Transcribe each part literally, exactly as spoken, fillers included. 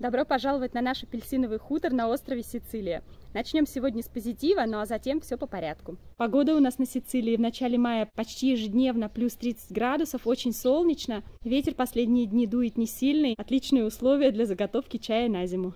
Добро пожаловать на наш апельсиновый хутор на острове Сицилия. Начнем сегодня с позитива, ну а затем все по порядку. Погода у нас на Сицилии в начале мая почти ежедневно плюс тридцать градусов, очень солнечно. Ветер последние дни дует не сильный, отличные условия для заготовки чая на зиму.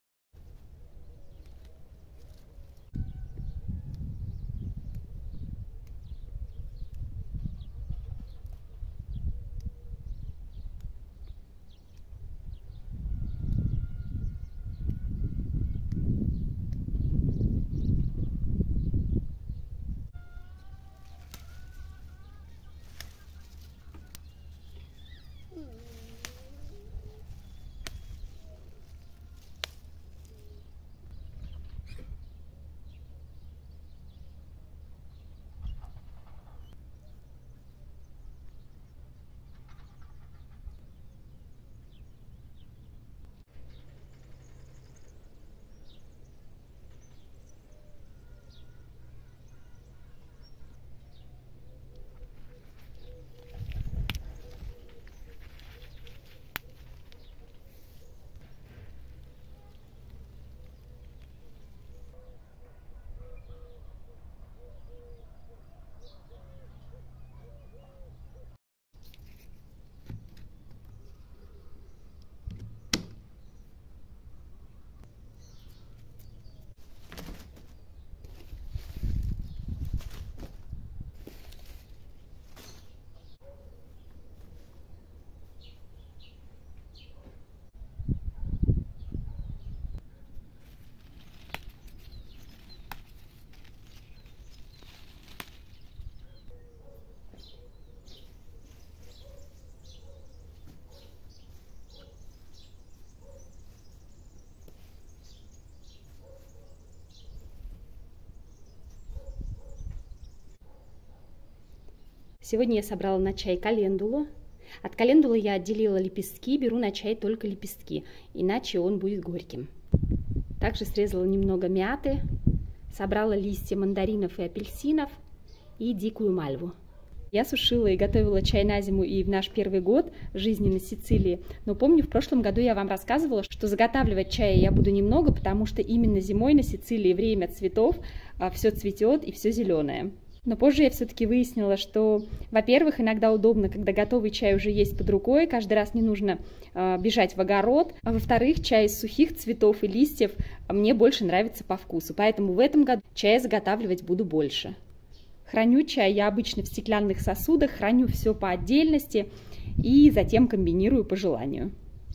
Сегодня я собрала на чай календулу. От календулы я отделила лепестки, беру на чай только лепестки, иначе он будет горьким. Также срезала немного мяты, собрала листья мандаринов и апельсинов и дикую мальву. Я сушила и готовила чай на зиму и в наш первый год жизни на Сицилии, но помню, в прошлом году я вам рассказывала, что заготавливать чай я буду немного, потому что именно зимой на Сицилии время цветов, все цветет и все зеленое. Но позже я все-таки выяснила, что, во-первых, иногда удобно, когда готовый чай уже есть под рукой, каждый раз не нужно э, бежать в огород. А во-вторых, чай из сухих цветов и листьев мне больше нравится по вкусу, поэтому в этом году чай заготавливать буду больше. Храню чай я обычно в стеклянных сосудах, храню все по отдельности и затем комбинирую по желанию.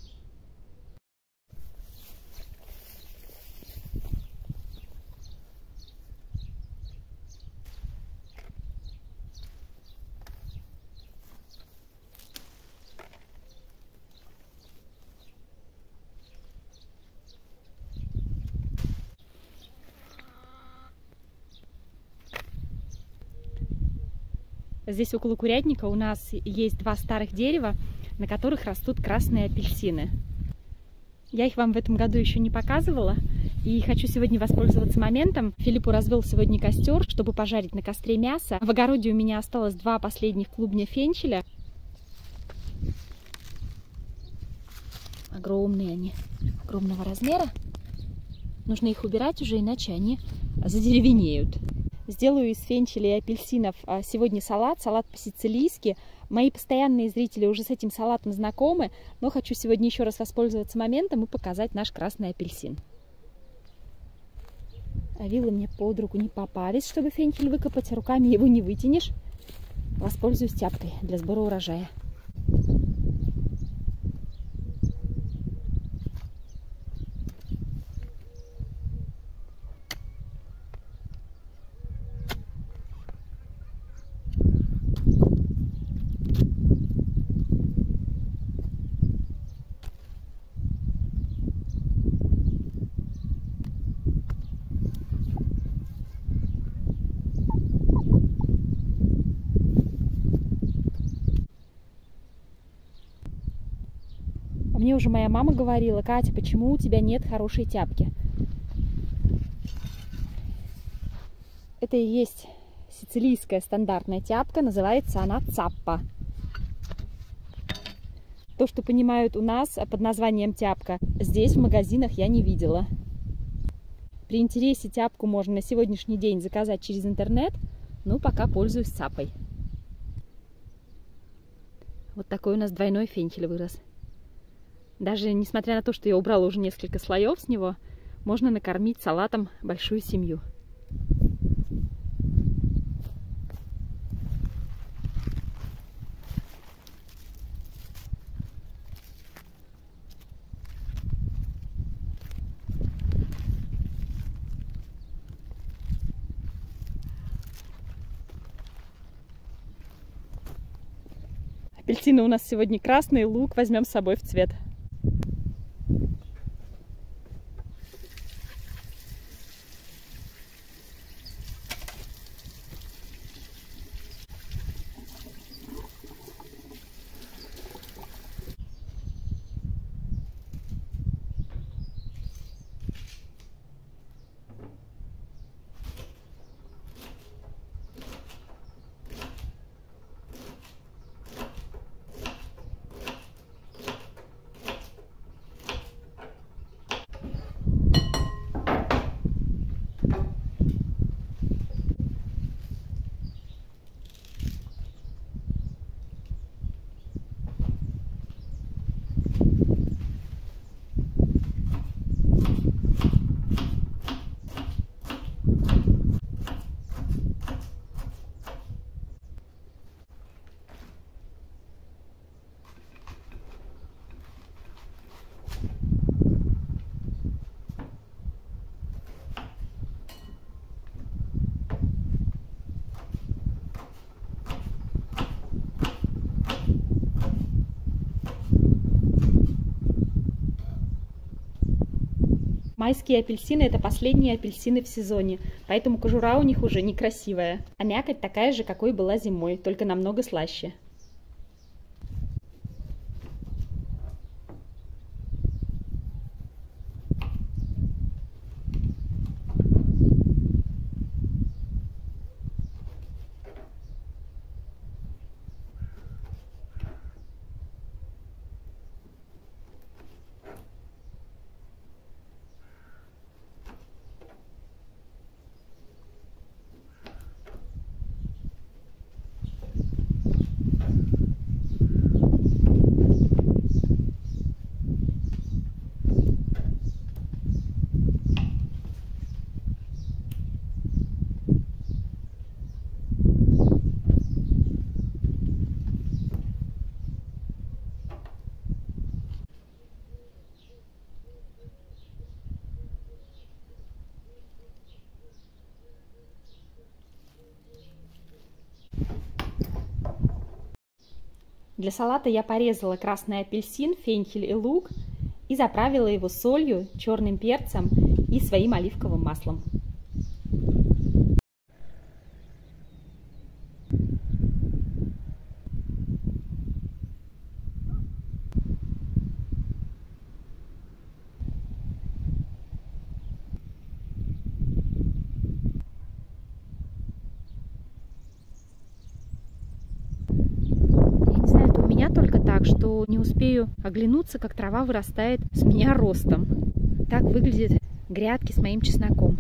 Здесь около курятника у нас есть два старых дерева, на которых растут красные апельсины. Я их вам в этом году еще не показывала, и хочу сегодня воспользоваться моментом. Филиппу развел сегодня костер, чтобы пожарить на костре мясо. В огороде у меня осталось два последних клубня фенчеля. Огромные они, огромного размера. Нужно их убирать уже, иначе они задеревенеют. Сделаю из фенчеля и апельсинов сегодня салат, салат по-сицилийски. Мои постоянные зрители уже с этим салатом знакомы, но хочу сегодня еще раз воспользоваться моментом и показать наш красный апельсин. А вилы мне под руку не попались, чтобы фенчель выкопать, руками его не вытянешь. Воспользуюсь тяпкой для сбора урожая. Мне уже моя мама говорила: Катя, почему у тебя нет хорошей тяпки? Это и есть сицилийская стандартная тяпка, называется она цаппа. то, что понимают у нас под названием тяпка, здесь в магазинах я не видела. При интересе тяпку можно на сегодняшний день заказать через интернет, но пока пользуюсь сапой. Вот такой у нас двойной фенхель вырос. Даже несмотря на то, что я убрала уже несколько слоев с него, можно накормить салатом большую семью. Апельсины у нас сегодня красные, лук возьмем с собой в цвет. Майские апельсины – это последние апельсины в сезоне, поэтому кожура у них уже некрасивая. А мякоть такая же, какой была зимой, только намного слаще. Для салата я порезала красный апельсин, фенхель и лук и заправила его солью, черным перцем и своим оливковым маслом. Только так, что не успею оглянуться, как трава вырастает с меня ростом. Так выглядят грядки с моим чесноком.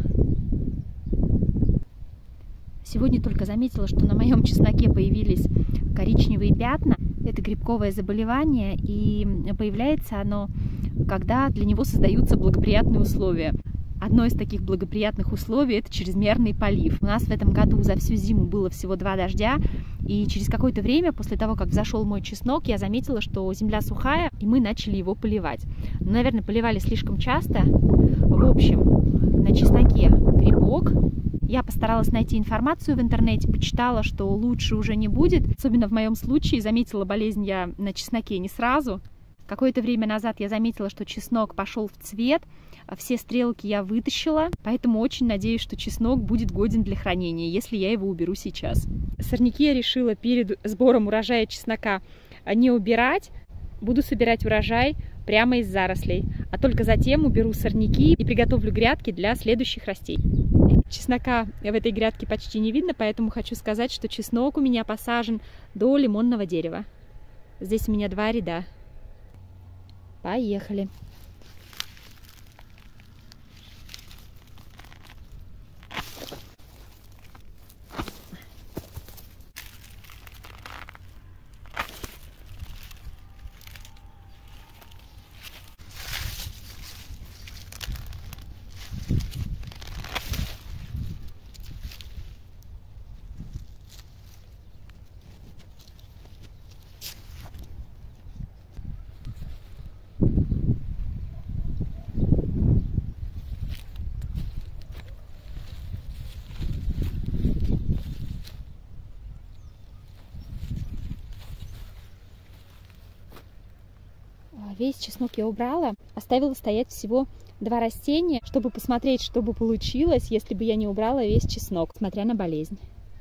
Сегодня только заметила, что на моем чесноке появились коричневые пятна. Это грибковое заболевание, и появляется оно, когда для него создаются благоприятные условия. Одно из таких благоприятных условий – это чрезмерный полив. У нас в этом году за всю зиму было всего два дождя, и через какое-то время, после того, как взошел мой чеснок, я заметила, что земля сухая, и мы начали его поливать. Но, наверное, поливали слишком часто. В общем, на чесноке грибок. Я постаралась найти информацию в интернете, почитала, что лучше уже не будет. Особенно в моем случае заметила болезнь я на чесноке не сразу. Какое-то время назад я заметила, что чеснок пошел в цвет, все стрелки я вытащила, поэтому очень надеюсь, что чеснок будет годен для хранения, если я его уберу сейчас. Сорняки я решила перед сбором урожая чеснока не убирать, буду собирать урожай прямо из зарослей, а только затем уберу сорняки и приготовлю грядки для следующих растений. Чеснока в этой грядке почти не видно, поэтому хочу сказать, что чеснок у меня посажен до лимонного дерева. Здесь у меня два ряда. Поехали. Весь чеснок я убрала, оставила стоять всего два растения, чтобы посмотреть, что бы получилось, если бы я не убрала весь чеснок, смотря на болезнь.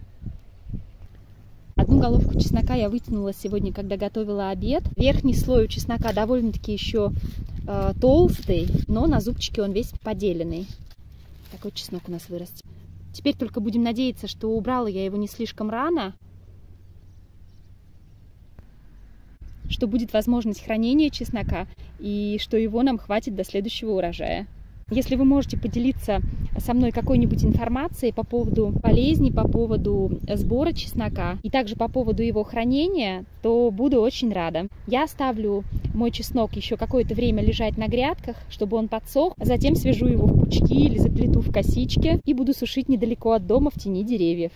Одну головку чеснока я вытянула сегодня, когда готовила обед. Верхний слой у чеснока довольно-таки еще э, толстый, но на зубчике он весь поделенный. Такой чеснок у нас вырос. Теперь только будем надеяться, что убрала я его не слишком рано, что будет возможность хранения чеснока и что его нам хватит до следующего урожая. Если вы можете поделиться со мной какой-нибудь информацией по поводу болезни, по поводу сбора чеснока и также по поводу его хранения, то буду очень рада. Я оставлю мой чеснок еще какое-то время лежать на грядках, чтобы он подсох, затем свяжу его в пучки или заплету в косички и буду сушить недалеко от дома в тени деревьев.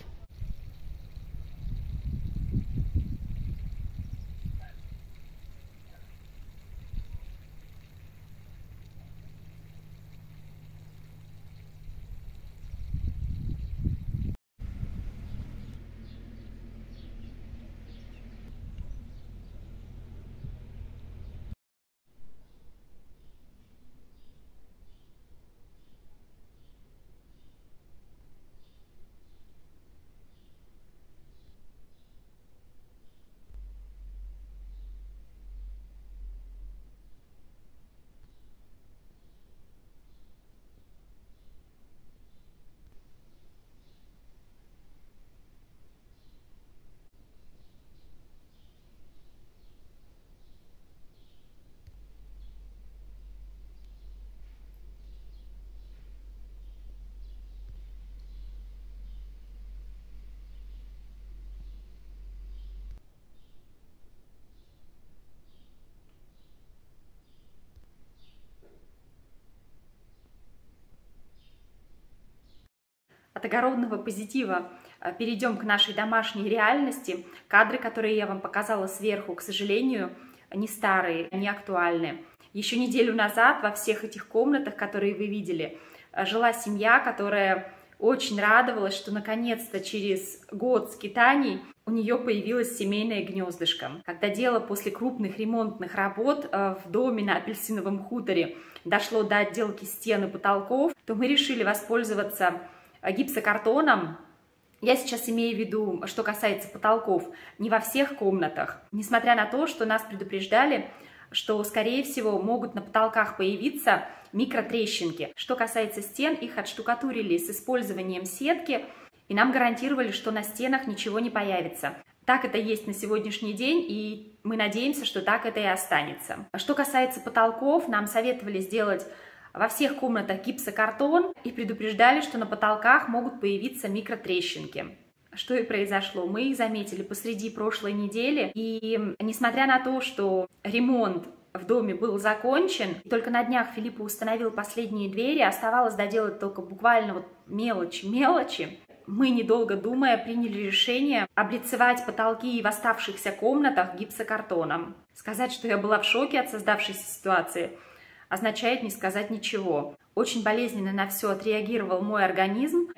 От огородного позитива перейдем к нашей домашней реальности. Кадры, которые я вам показала сверху, к сожалению, не старые, не актуальны. Еще неделю назад во всех этих комнатах, которые вы видели, жила семья, которая очень радовалась, что наконец-то через год скитаний у нее появилось семейное гнездышко. Когда дело после крупных ремонтных работ в доме на Апельсиновом хуторе дошло до отделки стен и потолков, то мы решили воспользоваться гипсокартоном. Я сейчас имею в виду, что касается потолков, не во всех комнатах. Несмотря на то, что нас предупреждали, что, скорее всего, могут на потолках появиться микротрещинки. Что касается стен, их отштукатурили с использованием сетки, и нам гарантировали, что на стенах ничего не появится. Так это есть на сегодняшний день, и мы надеемся, что так это и останется. Что касается потолков, нам советовали сделать во всех комнатах гипсокартон и предупреждали, что на потолках могут появиться микротрещинки. Что и произошло. Мы их заметили посреди прошлой недели, и несмотря на то, что ремонт в доме был закончен, только на днях Филиппа установил последние двери, оставалось доделать только буквально вот мелочи-мелочи, мы, недолго думая, приняли решение облицевать потолки в оставшихся комнатах гипсокартоном. Сказать, что я была в шоке от создавшейся ситуации, означает не сказать ничего. Очень болезненно на все отреагировал мой организм,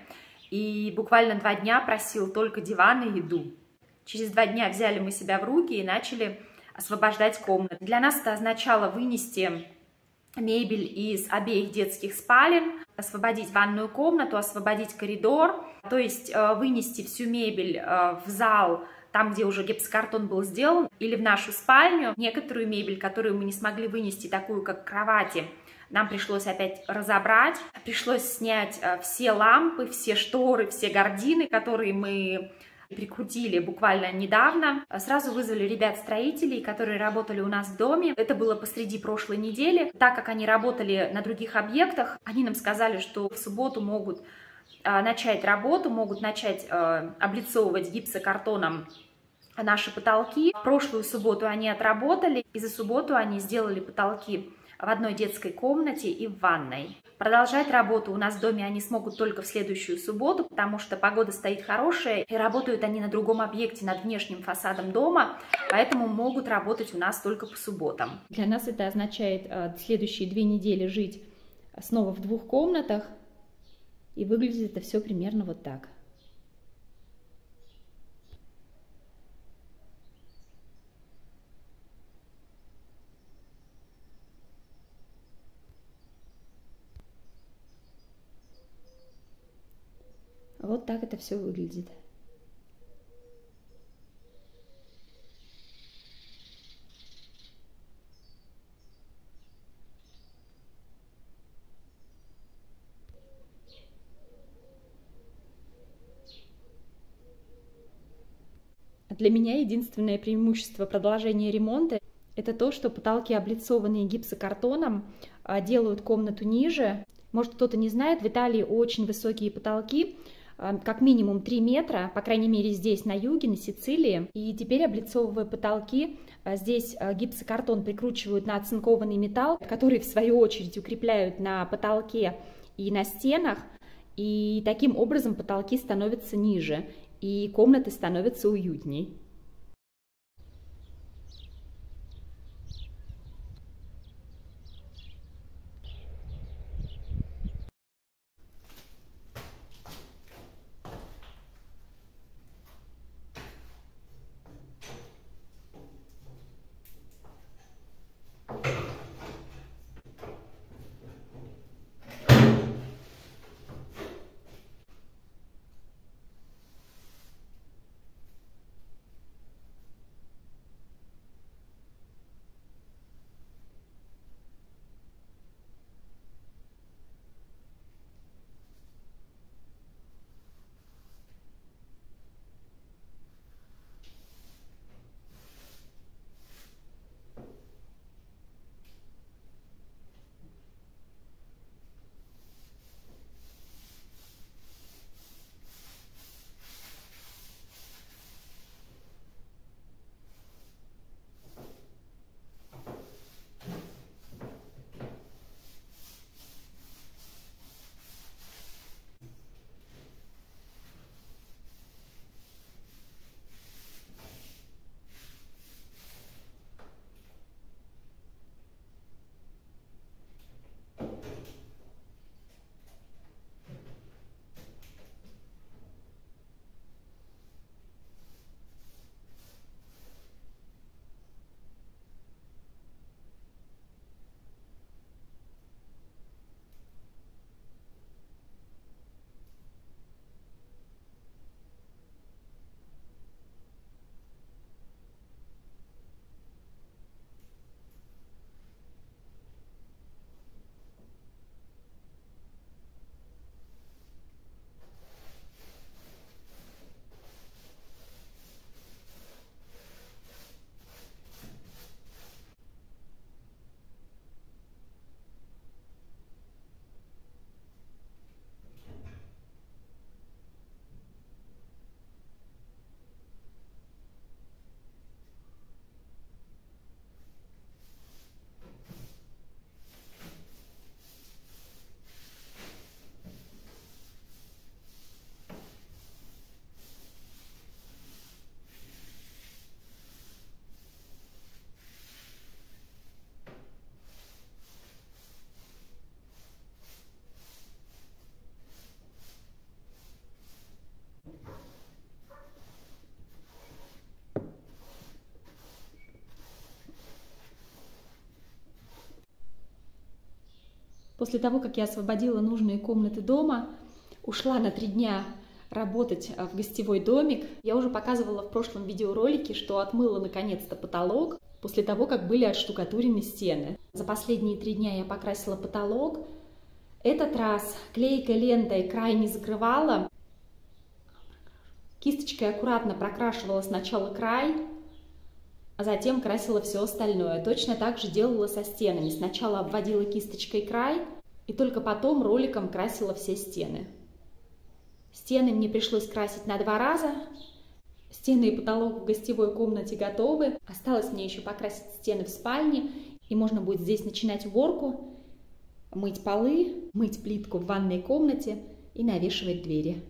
и буквально два дня просил только диван и еду. Через два дня взяли мы себя в руки и начали освобождать комнаты. Для нас это означало вынести мебель из обеих детских спален, освободить ванную комнату, освободить коридор, то есть вынести всю мебель в зал, там, где уже гипсокартон был сделан, или в нашу спальню. Некоторую мебель, которую мы не смогли вынести, такую как кровати, нам пришлось опять разобрать. Пришлось снять все лампы, все шторы, все гардины, которые мы прикрутили буквально недавно. Сразу вызвали ребят-строителей, которые работали у нас в доме. Это было посреди прошлой недели. Так как они работали на других объектах, они нам сказали, что в субботу могут начать работу, могут начать облицовывать гипсокартоном наши потолки. В прошлую субботу они отработали, и за субботу они сделали потолки в одной детской комнате и в ванной. Продолжать работу у нас в доме они смогут только в следующую субботу, потому что погода стоит хорошая, и работают они на другом объекте, над внешним фасадом дома, поэтому могут работать у нас только по субботам. Для нас это означает э, следующие две недели жить снова в двух комнатах, и выглядит это все примерно вот так. Вот так это все выглядит. Для меня единственное преимущество продолжения ремонта – это то, что потолки, облицованные гипсокартоном, делают комнату ниже. Может, кто-то не знает, в Италии очень высокие потолки, как минимум три метра, по крайней мере здесь на юге, на Сицилии. И теперь, облицовывая потолки, здесь гипсокартон прикручивают на оцинкованный металл, который в свою очередь укрепляют на потолке и на стенах. И таким образом потолки становятся ниже, и комнаты становятся уютней. После того, как я освободила нужные комнаты дома, ушла на три дня работать в гостевой домик. Я уже показывала в прошлом видеоролике, что отмыла наконец-то потолок после того, как были отштукатурены стены. За последние три дня я покрасила потолок. Этот раз клейкой лентой край не закрывала. Кисточкой аккуратно прокрашивала сначала край, а затем красила все остальное. Точно так же делала со стенами. Сначала обводила кисточкой край, и только потом роликом красила все стены. Стены мне пришлось красить на два раза. Стены и потолок в гостевой комнате готовы. Осталось мне еще покрасить стены в спальне, и можно будет здесь начинать уборку, мыть полы, мыть плитку в ванной комнате и навешивать двери.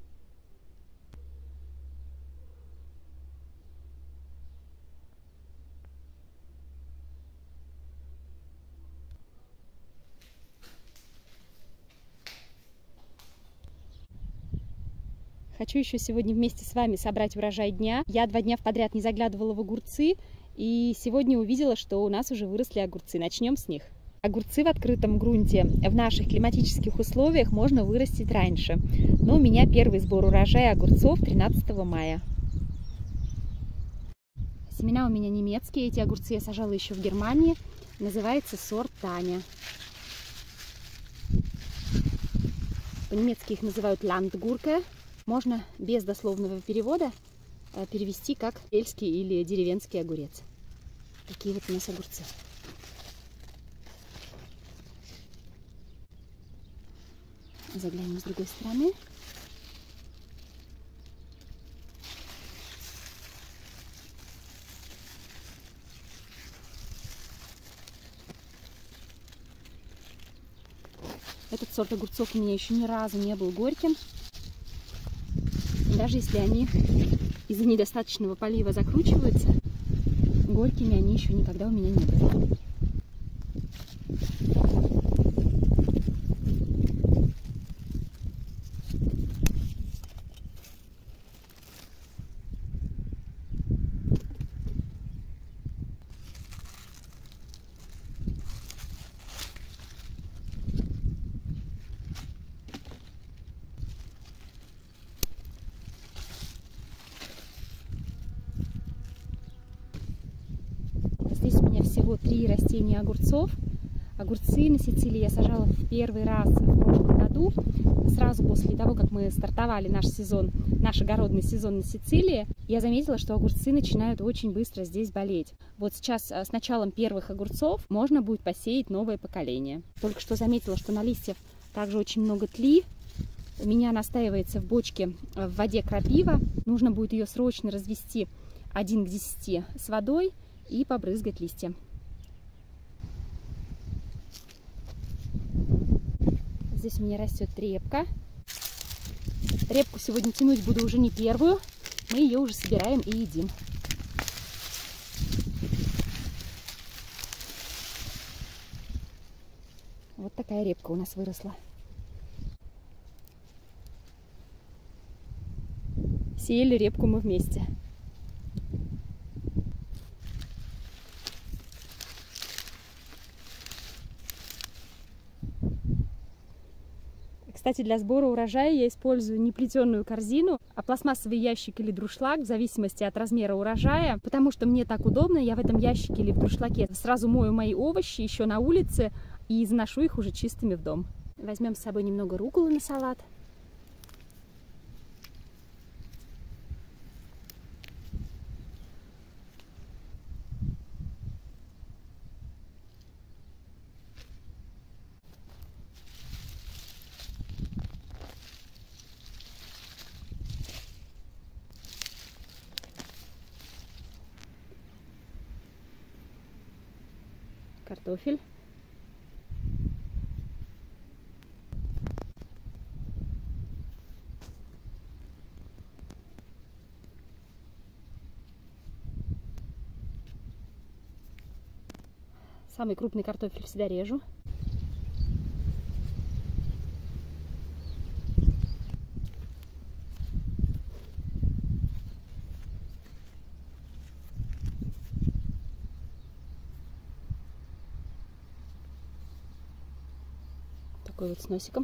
Хочу еще сегодня вместе с вами собрать урожай дня. Я два дня подряд не заглядывала в огурцы, и сегодня увидела, что у нас уже выросли огурцы. Начнем с них. Огурцы в открытом грунте в наших климатических условиях можно вырастить раньше. Но у меня первый сбор урожая огурцов тринадцатого мая. Семена у меня немецкие. Эти огурцы я сажала еще в Германии. Называется сорт Таня. По-немецки их называют Landgurke. Можно без дословного перевода перевести как сельский или деревенский огурец. Такие вот у нас огурцы. Заглянем с другой стороны. Этот сорт огурцов у меня еще ни разу не был горьким. Даже если они из-за недостаточного полива закручиваются, горькими они еще никогда у меня не были. Здесь у меня всего три растения огурцов. Огурцы на Сицилии я сажала в первый раз в прошлом году, сразу после того, как мы стартовали наш сезон, наш огородный сезон на Сицилии. Я заметила, что огурцы начинают очень быстро здесь болеть. Вот сейчас с началом первых огурцов можно будет посеять новое поколение. Только что заметила, что на листьях также очень много тли. У меня настаивается в бочке в воде крапива. Нужно будет ее срочно развести один к десяти с водой и побрызгать листья. Здесь у меня растет репка. Репку сегодня тянуть буду уже не первую. Мы ее уже собираем и едим. Вот такая репка у нас выросла. Сеяли репку мы вместе. Кстати, для сбора урожая я использую не плетеную корзину, а пластмассовый ящик или друшлаг, в зависимости от размера урожая, потому что мне так удобно, я в этом ящике или в друшлаге сразу мою мои овощи еще на улице и заношу их уже чистыми в дом. Возьмем с собой немного рукколы на салат. Картофель. Самый крупный картофель всегда режу. Такой вот с носиком.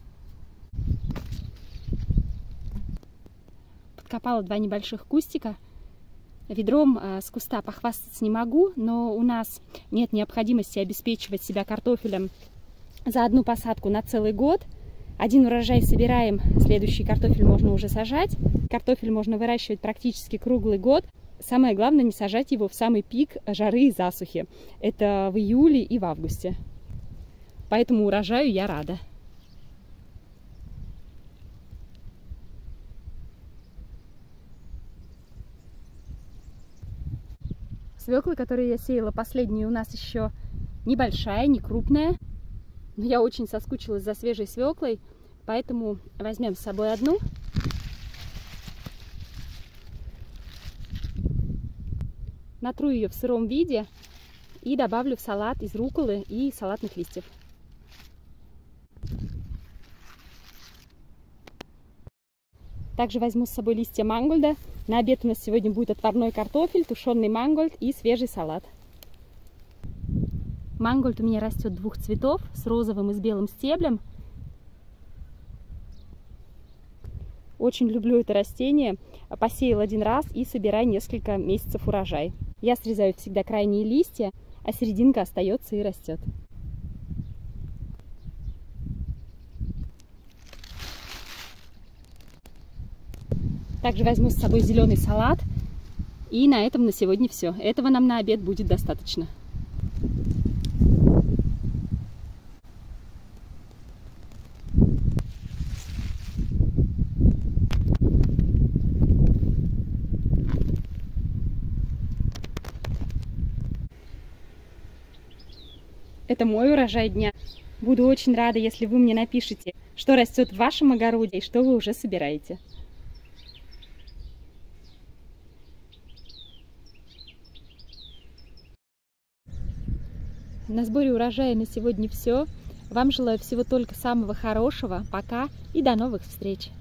Подкопала два небольших кустика. Ведром э, с куста похвастаться не могу, но у нас нет необходимости обеспечивать себя картофелем за одну посадку на целый год. Один урожай собираем, следующий картофель можно уже сажать. Картофель можно выращивать практически круглый год. Самое главное, не сажать его в самый пик жары и засухи. Это в июле и в августе. Поэтому урожаю я рада. Свекла, которую я сеяла последнюю, у нас еще небольшая, не крупная. Но я очень соскучилась за свежей свеклой, поэтому возьмем с собой одну. Натру ее в сыром виде и добавлю в салат из рукколы и салатных листьев. Также возьму с собой листья мангольда. На обед у нас сегодня будет отварной картофель, тушеный мангольд и свежий салат. Мангольд у меня растет двух цветов, с розовым и с белым стеблем. Очень люблю это растение. Посеял один раз и собираю несколько месяцев урожай. Я срезаю всегда крайние листья, а серединка остается и растет. Также возьму с собой зеленый салат. И на этом на сегодня все. Этого нам на обед будет достаточно. Это мой урожай дня. Буду очень рада, если вы мне напишите, что растет в вашем огороде и что вы уже собираете. На сборе урожая на сегодня все. Вам желаю всего только самого хорошего. Пока и до новых встреч!